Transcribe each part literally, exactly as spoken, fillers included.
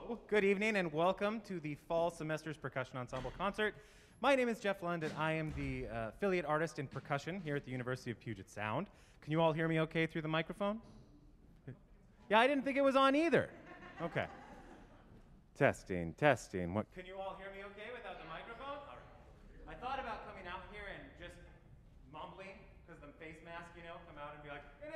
Hello, good evening, and welcome to the Fall Semester's Percussion Ensemble Concert. My name is Jeff Lund, and I am the uh, affiliate artist in percussion here at the University of Puget Sound. Can you all hear me okay through the microphone? Yeah, I didn't think it was on either. Okay. Testing, testing. What? Can you all hear me okay without the microphone? All right. I thought about coming out here and just mumbling, because the face mask, you know, come out and be like, but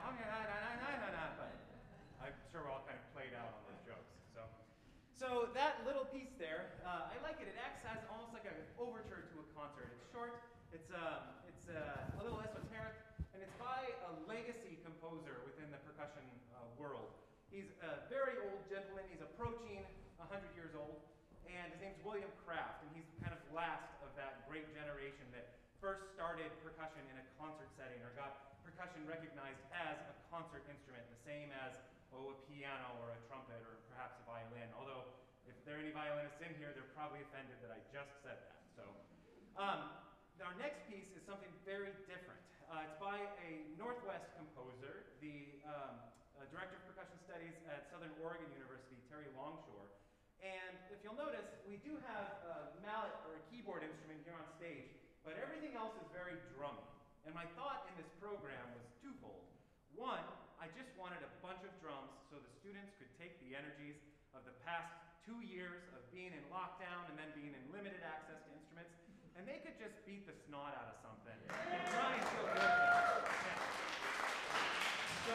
I'm sure we're all kind of played out on those jokes. So, so that little piece there, uh, I like it. It acts as almost like an overture to a concert. It's short, it's, um, it's uh, a little esoteric, and it's by a legacy composer within the percussion uh, world. He's a very old gentleman. He's approaching one hundred years old, and his name's William Kraft, and he's kind of last of that great generation that first started percussion in a concert setting or got percussion recognized as a concert instrument, the same as oh, a piano or a trumpet or perhaps a violin. Although, if there are any violinists in here, they're probably offended that I just said that. So, um, our next piece is something very different. Uh, it's by a Northwest composer, the um, uh, Director of Percussion Studies at Southern Oregon University, Terry Longshore. And if you'll notice, we do have a mallet or a keyboard instrument here on stage, but everything else is very drummy. And my thought in this program was twofold. One, I just wanted a bunch of drums so the students could take the energies of the past two years of being in lockdown and then being in limited access to instruments, and they could just beat the snot out of something and try and feel good about it. So,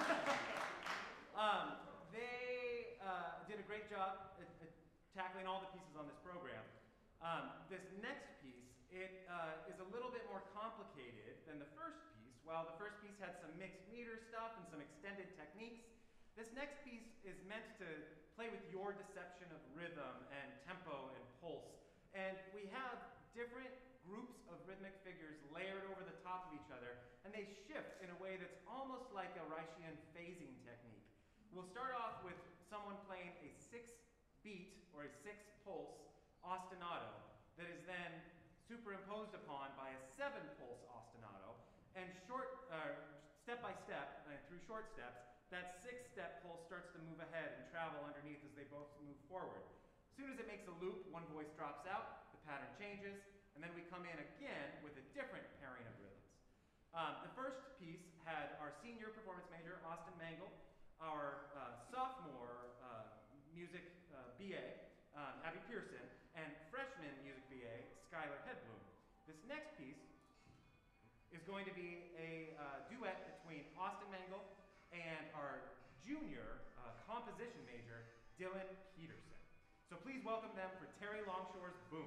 um, they uh, did a great job at, at tackling all the pieces on this program. Um, this next piece, it uh, is a little bit more complicated than the first piece. While the first piece had some mixed meter stuff and some extended techniques, this next piece is meant to play with your deception of rhythm and tempo and pulse. And we have different groups of rhythmic figures layered over the top of each other, and they shift in a way that's almost like a Reichian phasing technique. We'll start off with someone playing a six-beat or a six-pulse ostinato that is then superimposed upon by a seven-pulse ostinato, and short, uh, step by step, uh, through short steps, that six-step pulse starts to move ahead and travel underneath as they both move forward. As soon as it makes a loop, one voice drops out, the pattern changes, and then we come in again with a different pairing of rhythms. Um, the first piece had our senior performance major, Austin Mangle, our uh, sophomore uh, music uh, B A, um, Abby Pearson, and freshman music B A, Skylar Hedblum. This next piece is going to be a uh, duet between Austin Mangle and our junior uh, composition major, Dylan Peterson. So please welcome them for Terry Longshore's Boom.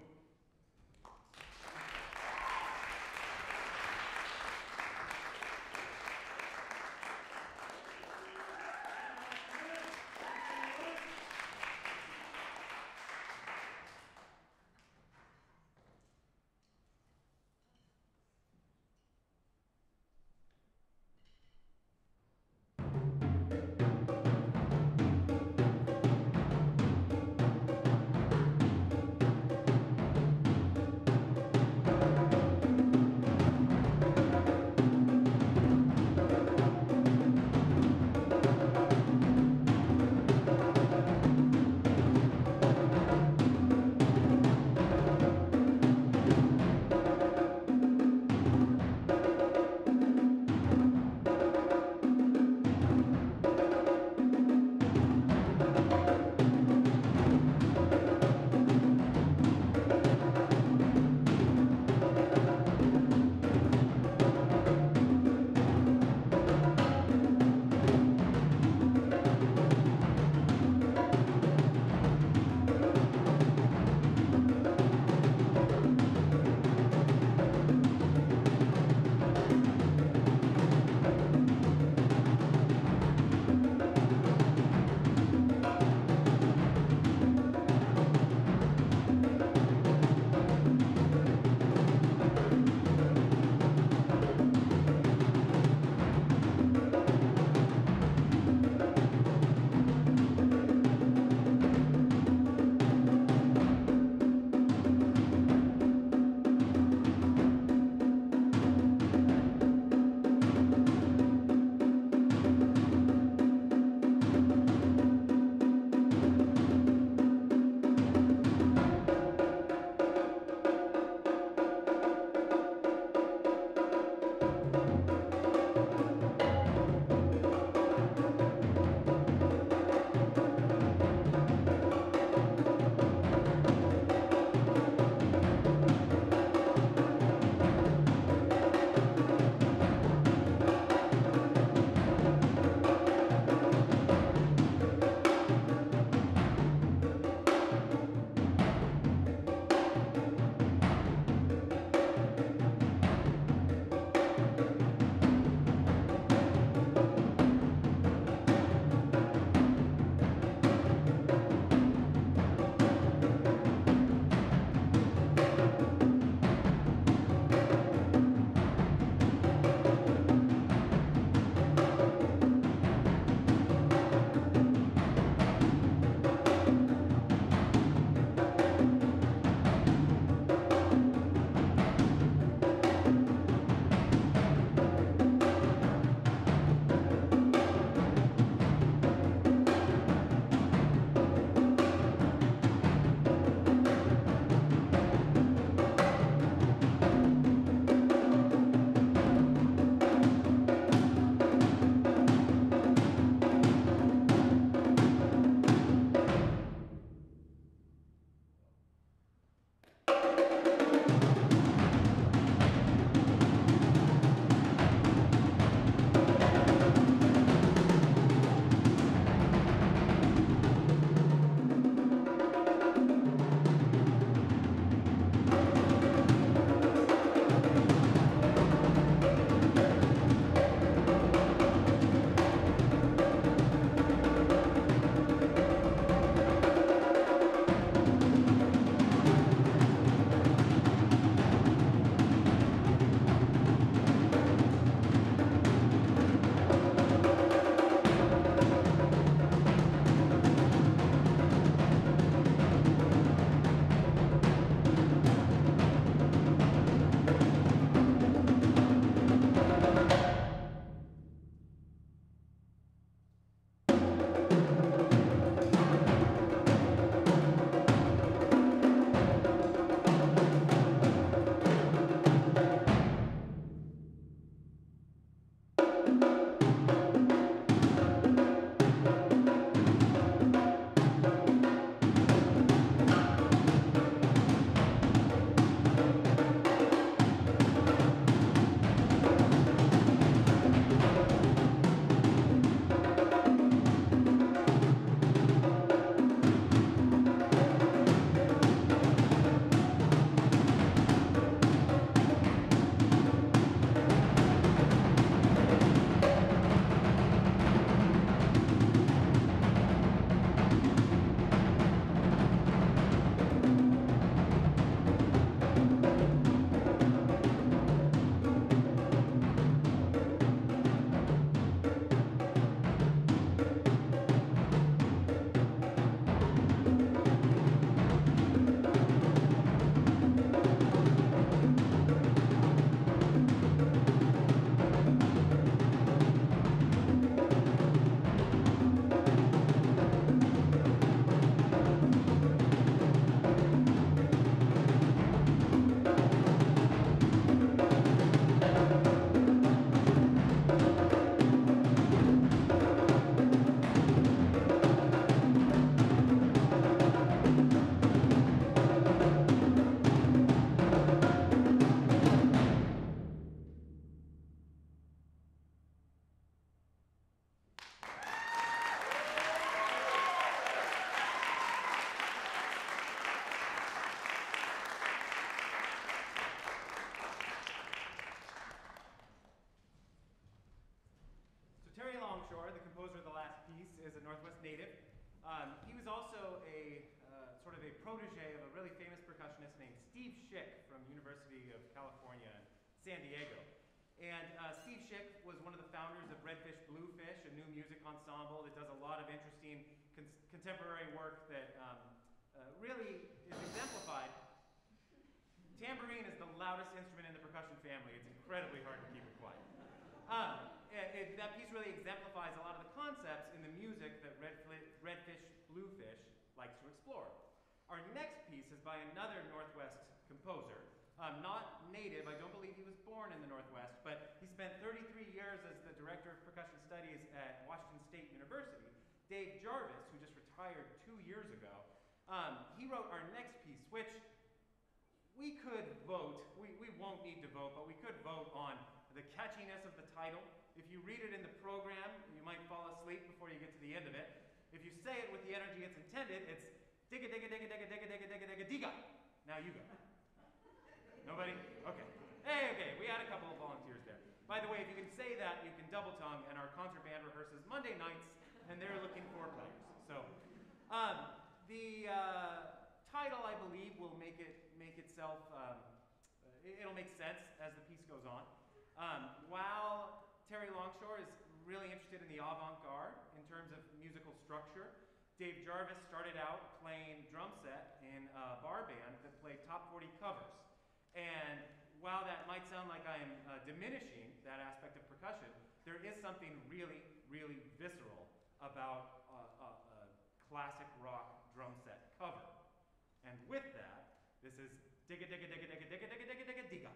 Terry Longshore, the composer of the last piece, is a Northwest native. Um, he was also a uh, sort of a protege of a really famous percussionist named Steve Schick from University of California in San Diego. And uh, Steve Schick was one of the founders of Redfish Bluefish, a new music ensemble that does a lot of interesting con contemporary work that um, uh, really is exemplified. Tambourine is the loudest instrument in the percussion family. It's incredibly hard to keep it quiet. Um, it, it, that piece really exemplifies a lot of the concepts in the music that Redfish Bluefish likes to explore. Our next piece is by another Northwest composer. Um, not native, I don't believe he was born in the Northwest, but he spent thirty-three years as the Director of Percussion Studies at Washington State University. Dave Jarvis, who just retired two years ago, um, he wrote our next piece, which we could vote, we, we won't need to vote, but we could vote on the catchiness of the title. If you read it in the program, you might fall asleep before you get to the end of it. If you say it with the energy it's intended, it's digga digga digga digga digga digga digga digga digga. Now you go. Nobody? Okay. Hey, okay, we had a couple of volunteers there. By the way, if you can say that, you can double tongue, and our concert band rehearses Monday nights, and they're looking for players. So, um, the uh, title, I believe, will make it make itself, um, it'll make sense as the piece goes on. Um, while Terry Longshore is really interested in the avant-garde in terms of musical structure, Dave Jarvis started out playing drum set in a bar band that played top forty covers. And while that might sound like I am uh, diminishing that aspect of percussion, there is something really, really visceral about uh, a, a classic rock drum set cover. And with that, this is digga digga digga digga digga digga digga digga digga.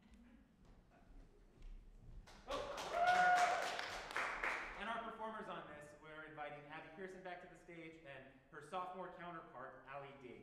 Oh. And our performers on this, we're inviting Abby Pearson back to the stage and her sophomore counterpart, Ali Davey.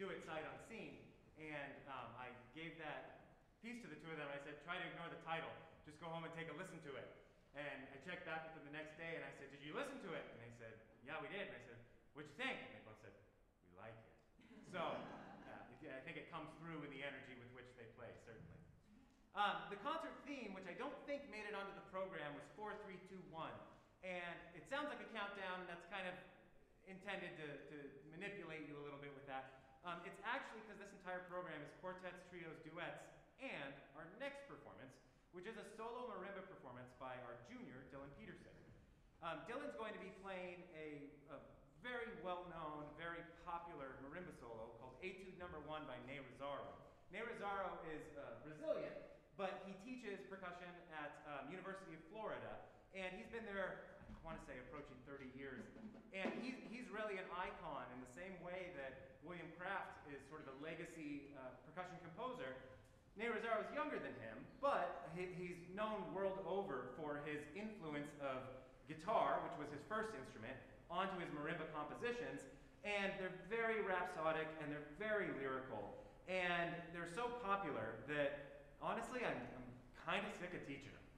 do it sight unseen. And um, I gave that piece to the two of them. I said, try to ignore the title. Just go home and take a listen to it. And I checked back with them the next day, and I said, did you listen to it? And they said, yeah, we did. And I said, what'd you think? And they both said, we like it. So uh, I think it comes through in the energy with which they play, certainly. Um, the concert theme, which I don't think made it onto the program, was four three two one. And it sounds like a countdown, and that's kind of intended to, to manipulate you a little bit with that. Um, it's actually because this entire program is quartets, trios, duets, and our next performance, which is a solo marimba performance by our junior, Dylan Peterson. Um, Dylan's going to be playing a, a very well-known, very popular marimba solo called Etude Number One by Ney Rosario. Ney Rosario is uh, Brazilian, but he teaches percussion at um, University of Florida, and he's been there, I want to say, approaching thirty years. And he's, he's really an icon in the same way that William Kraft is sort of a legacy uh, percussion composer. Ney Rosario is younger than him, but he, he's known world over for his influence of guitar, which was his first instrument, onto his marimba compositions. And they're very rhapsodic, and they're very lyrical. And they're so popular that, honestly, I'm, I'm kind of sick of teaching them.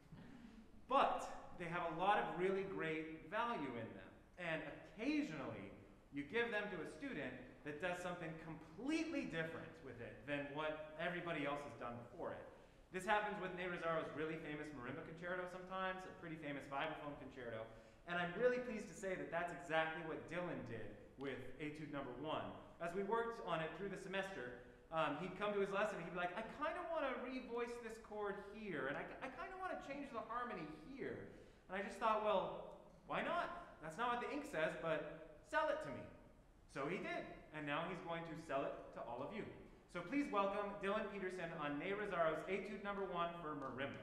But they have a lot of really great value in them. And occasionally, you give them to a student that does something completely different with it than what everybody else has done before it. This happens with Ney Rosario's really famous marimba concerto sometimes, a pretty famous vibraphone concerto. And I'm really pleased to say that that's exactly what Dylan did with Etude Number One. As we worked on it through the semester, um, he'd come to his lesson and he'd be like, I kind of want to revoice this chord here, and I, I kind of want to change the harmony here. And I just thought, well, why not? That's not what the ink says, but sell it to me. So he did, and now he's going to sell it to all of you. So please welcome Dylan Peterson on Ney Rosario's Etude Number One for marimba.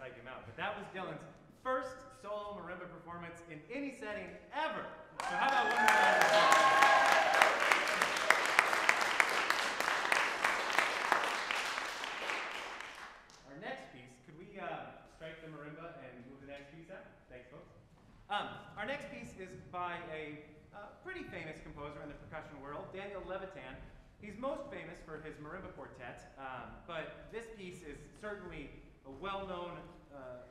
psych him out. But that was Dylan's first solo marimba performance in any setting ever. So how about one more round of applause? Our next piece, could we uh, strike the marimba and move the next piece out? Thanks, folks. Um, our next piece is by a uh, pretty famous composer in the percussion world, Daniel Levitan. He's most famous for his marimba quartet, um, but this piece is certainly a well-known uh,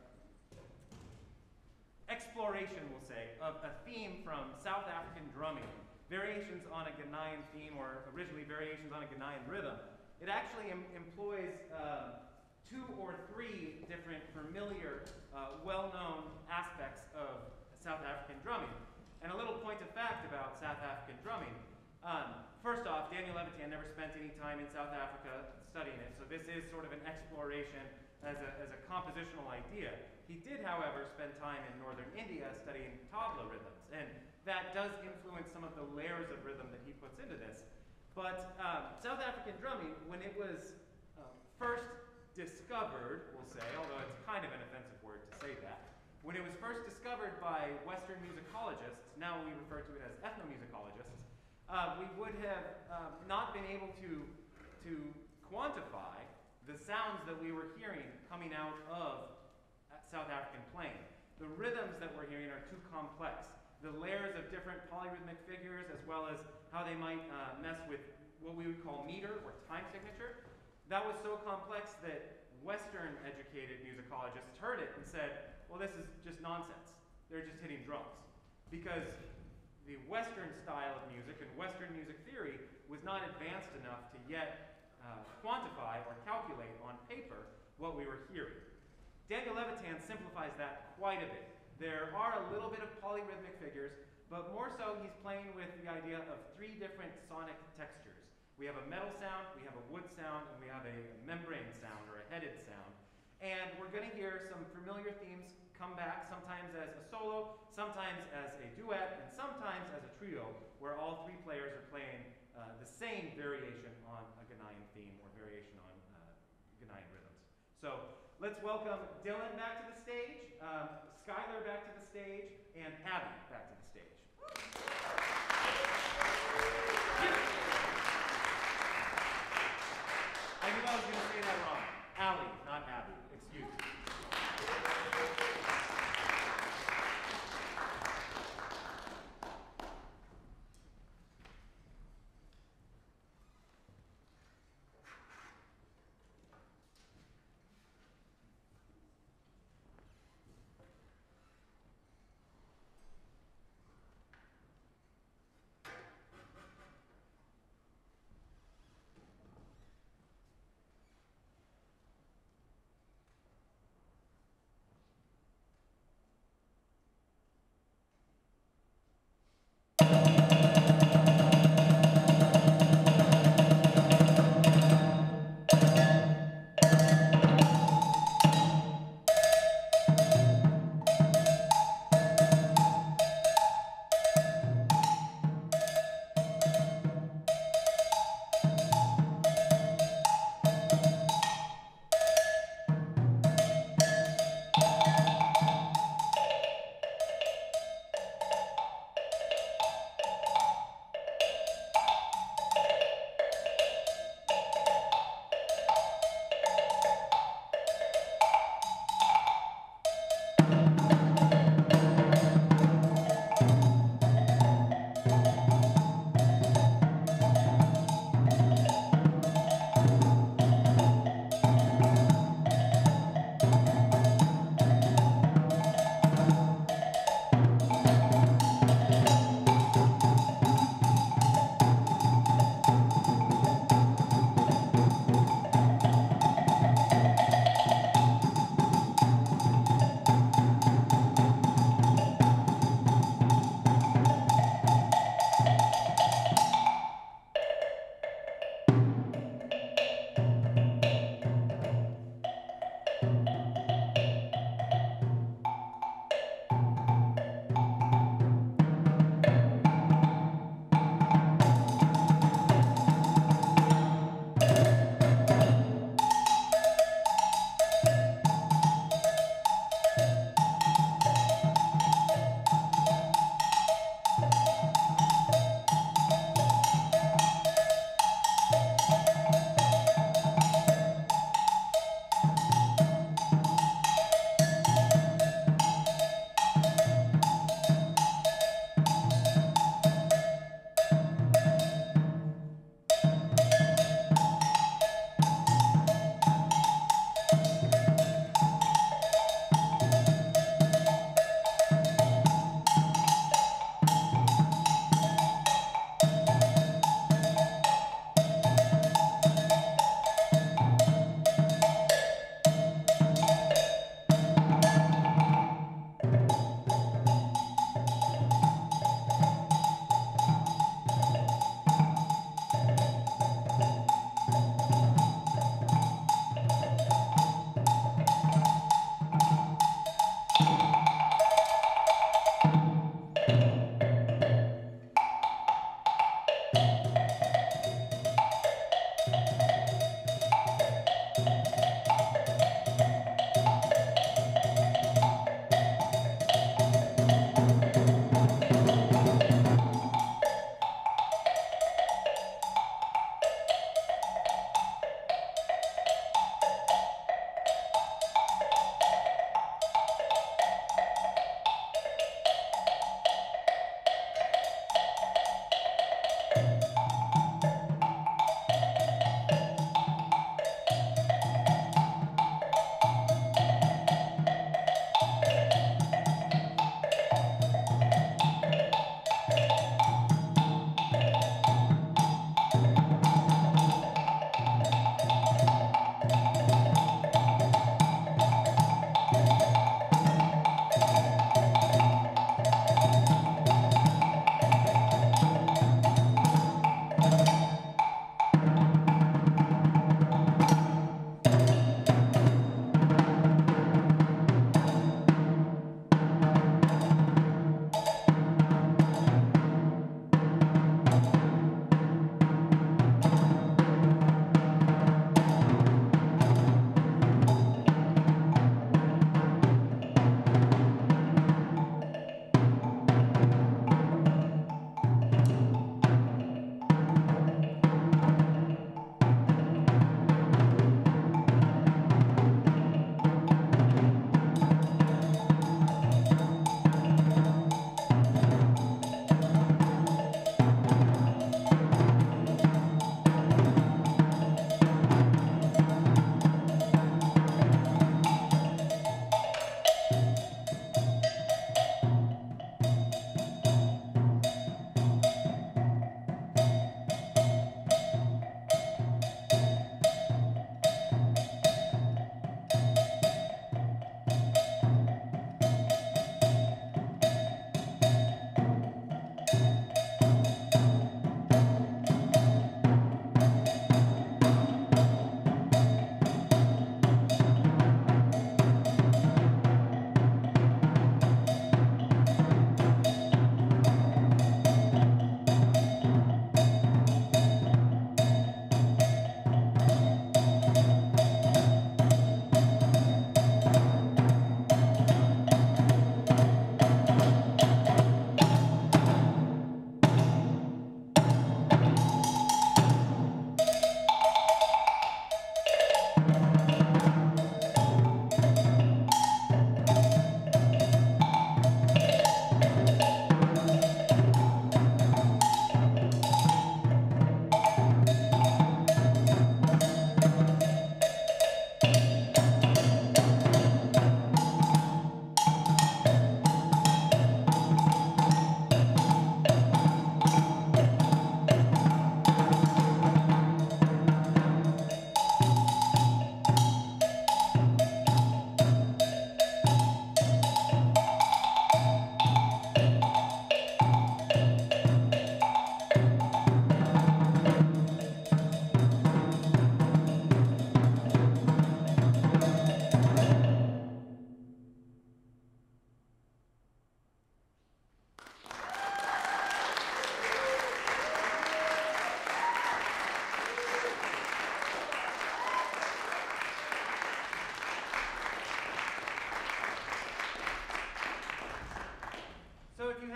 exploration, we'll say, of a theme from South African drumming, variations on a Ghanaian theme, or originally variations on a Ghanaian rhythm. It actually em employs uh, two or three different familiar, uh, well-known aspects of South African drumming. And a little point of fact about South African drumming. Um, first off, Daniel Levitan never spent any time in South Africa studying it, so this is sort of an exploration as a, as a compositional idea. He did, however, spend time in northern India studying tabla rhythms, and that does influence some of the layers of rhythm that he puts into this. But um, South African drumming, when it was um, first discovered, we'll say, although it's kind of an offensive word to say that, when it was first discovered by Western musicologists, now we refer to it as ethnomusicologists, uh, we would have um, not been able to, to quantify the sounds that we were hearing coming out of South African playing. The rhythms that we're hearing are too complex. The layers of different polyrhythmic figures, as well as how they might uh, mess with what we would call meter or time signature, that was so complex that Western educated musicologists heard it and said, well, this is just nonsense. They're just hitting drums. Because the Western style of music and Western music theory was not advanced enough to yet uh, quantify or calculate on paper what we were hearing. Daniel Levitan simplifies that quite a bit. There are a little bit of polyrhythmic figures, but more so he's playing with the idea of three different sonic textures. We have a metal sound, we have a wood sound, and we have a membrane sound or a headed sound. And we're going to hear some familiar themes come back, sometimes as a solo, sometimes as a duet, and sometimes as a trio, where all three players are playing uh, the same variation on a Ghanaian theme or variation on uh, Ghanaian rhythms. So let's welcome Dylan back to the stage, um, Skylar back to the stage, and Abby back to the stage. I knew I was going to say that wrong. Allie, not Abby. Excuse me.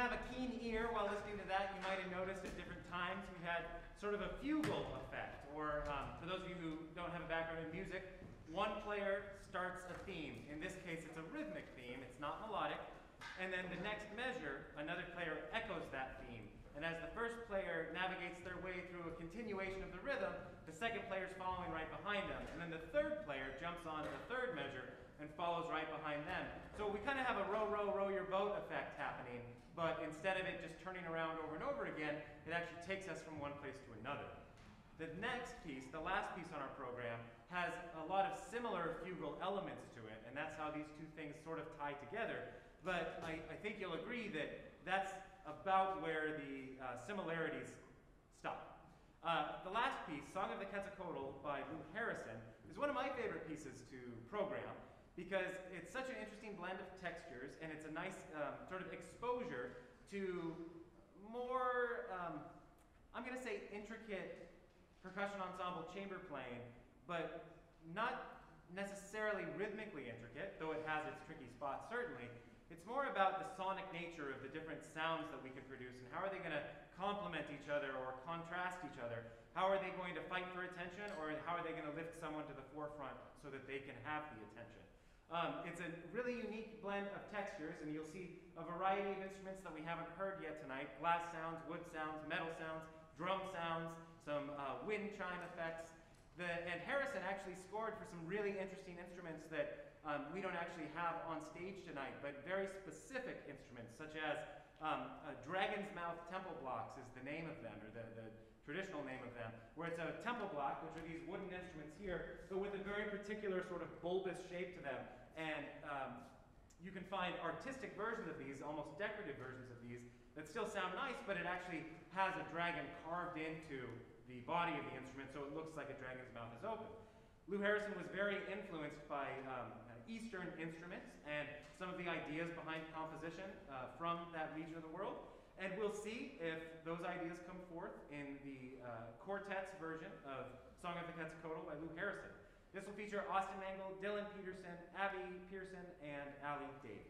have a keen ear while listening to that, you might have noticed at different times we had sort of a fugal effect, or um, for those of you who don't have a background in music, one player starts a theme. In this case, it's a rhythmic theme, it's not melodic, and then the next measure, another player echoes that theme. And as the first player navigates their way through a continuation of the rhythm, the second player is following right behind them. And then the third player jumps on the third measure and follows right behind them. So we kind of have a row, row, row your boat effect happening, but instead of it just turning around over and over again, it actually takes us from one place to another. The next piece, the last piece on our program, has a lot of similar fugal elements to it, and that's how these two things sort of tie together. But I, I think you'll agree that that's about where the uh, similarities stop. Uh, the last piece, Song of the Quetzalcoatl by Lou Harrison, is one of my favorite pieces to program because it's such an interesting blend of textures and it's a nice um, sort of exposure to more, um, I'm going to say intricate percussion ensemble chamber playing, but not necessarily rhythmically intricate, though it has its tricky spots certainly. It's more about the sonic nature of the different sounds that we can produce and how are they going to complement each other or contrast each other. How are they going to fight for attention, or how are they going to lift someone to the forefront so that they can have the attention? Um, it's a really unique blend of textures, and you'll see a variety of instruments that we haven't heard yet tonight. Glass sounds, wood sounds, metal sounds, drum sounds, some uh, wind chime effects. The, and Harrison actually scored for some really interesting instruments that Um, we don't actually have on stage tonight, but very specific instruments, such as um, a dragon's mouth temple blocks is the name of them, or the, the traditional name of them, where it's a temple block, which are these wooden instruments here, but with a very particular sort of bulbous shape to them. And um, you can find artistic versions of these, almost decorative versions of these, that still sound nice, but it actually has a dragon carved into the body of the instrument, so it looks like a dragon's mouth is open. Lou Harrison was very influenced by um, Eastern instruments and some of the ideas behind composition uh, from that region of the world. And we'll see if those ideas come forth in the uh, quartet's version of Song of the Quetzalcoatl by Lou Harrison. This will feature Austin Mangle, Dylan Peterson, Abby Pearson, and Ali Davey.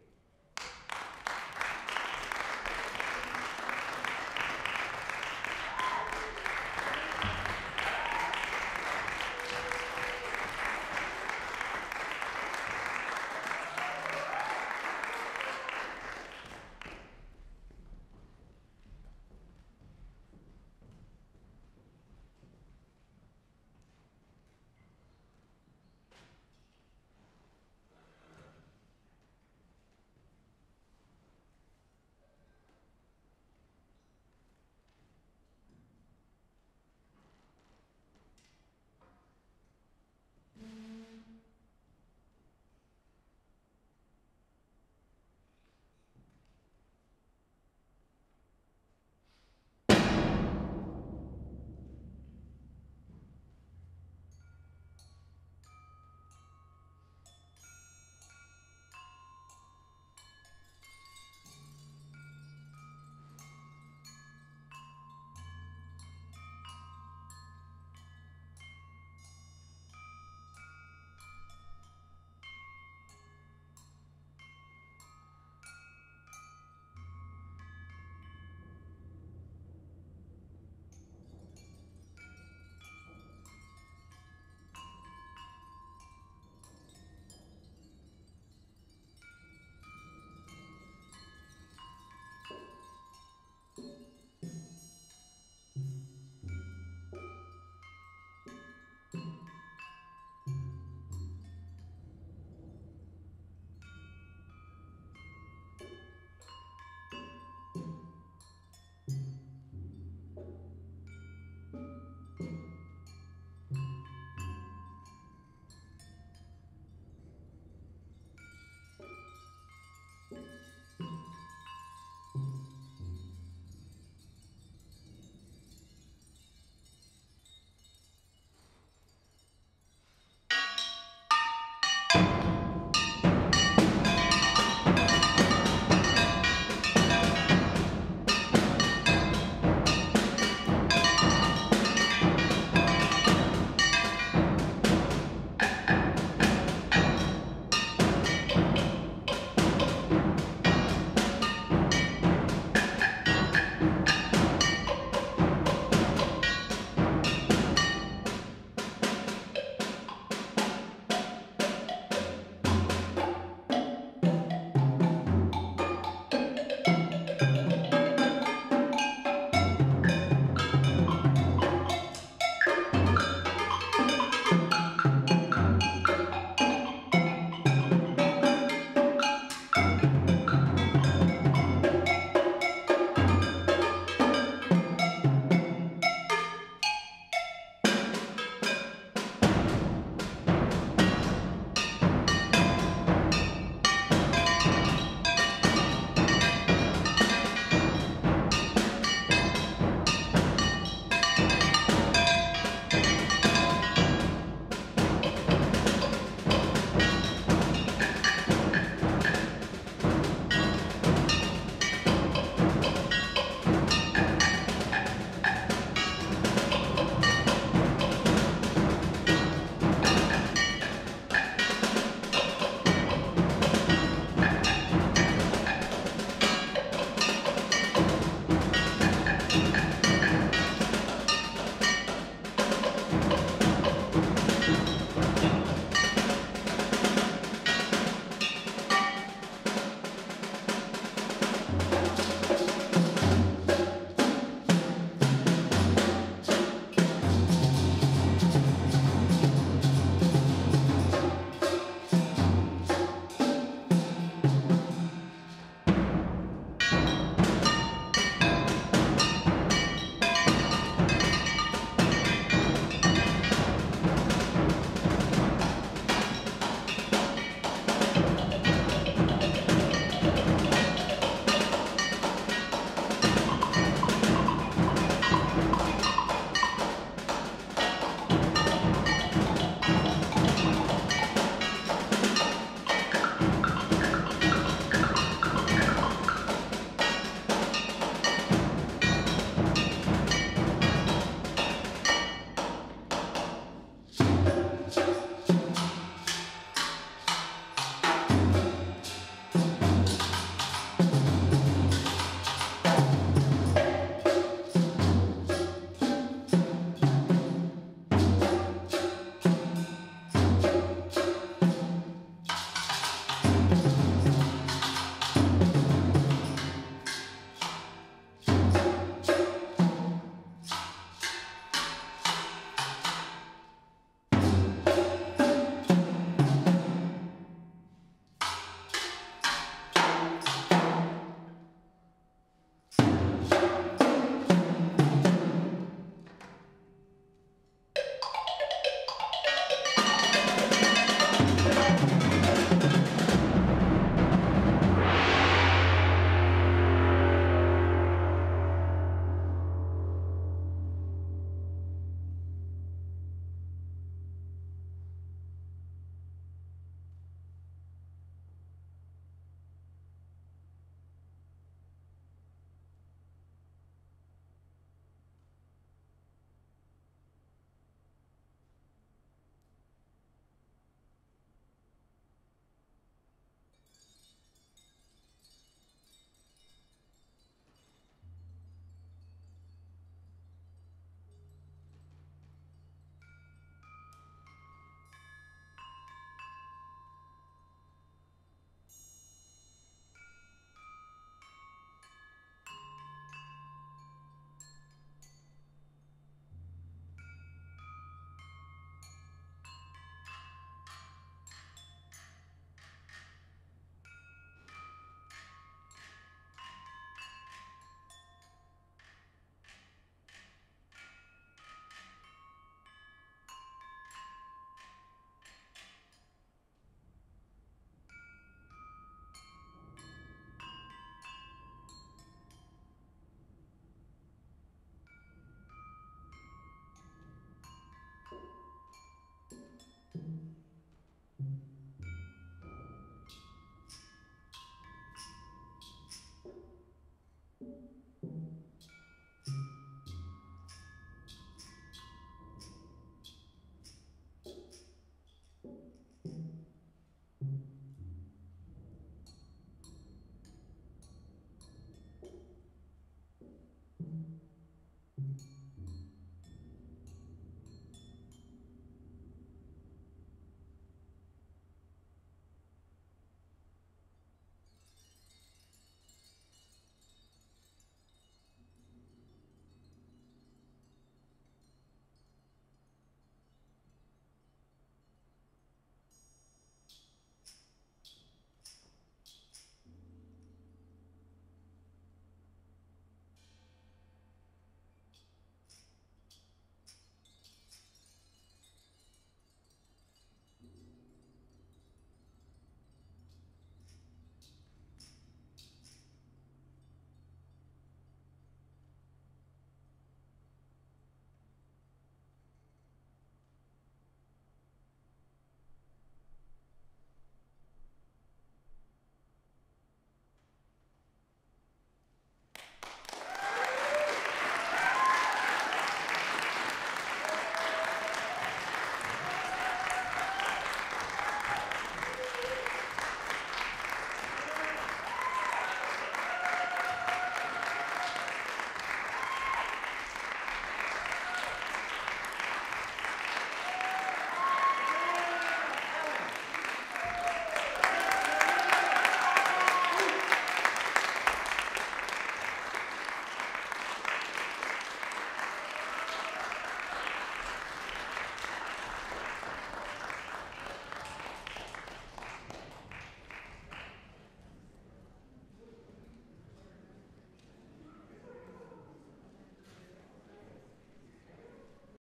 much.